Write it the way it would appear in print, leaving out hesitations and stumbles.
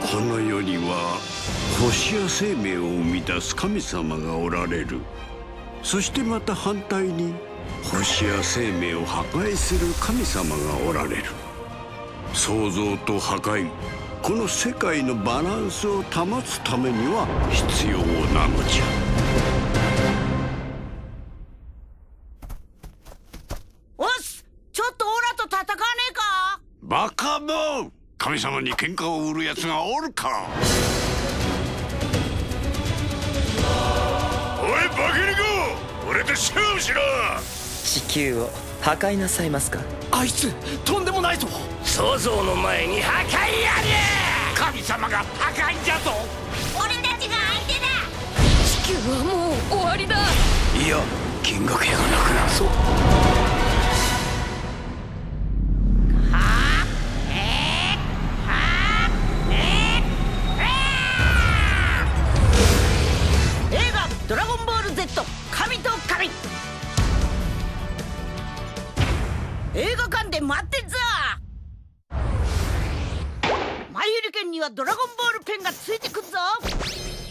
この世には星や生命を生み出す神様がおられる。そしてまた反対に星や生命を破壊する神様がおられる。創造と破壊、この世界のバランスを保つためには必要なのじゃ。 おっす、ちょっとオラと戦わねえか。 バカもん、神様に喧嘩を売るやつがおるか。 おいバケリゴ、俺と勝負しろ。 地球を破壊なさいますか。 あいつとんでもないぞ。 創造の前に破壊やれ。 神様が破壊じゃぞ。 俺たちが相手だ。 地球はもう終わりだ。 いや、銀河系がなくなるぞ。 映画「ドラゴンボール Z 神と神」映画館で待ってんぞ。マイユリケンにはドラゴンボールペンがついてくんぞ。